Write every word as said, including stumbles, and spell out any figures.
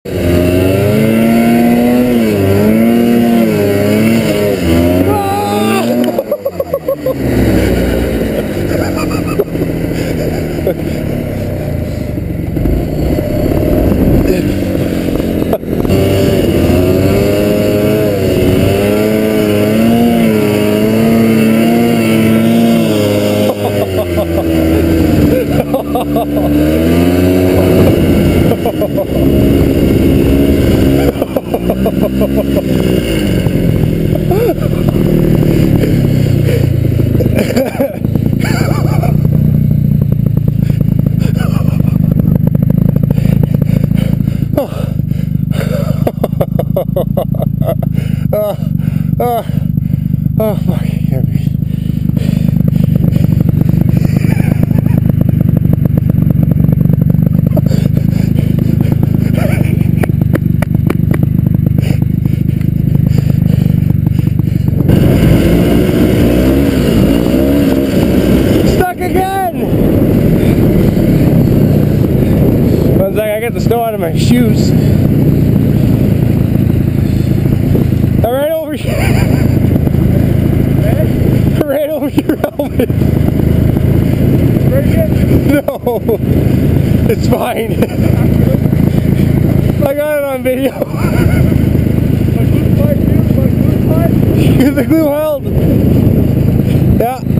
uh, uh, oh fuck, I can't breathe. Stuck again! One sec, I get the snow out of my shoes. Right over here. Right over your helmet. No, it's fine. I got it on video. The glue held. Yeah.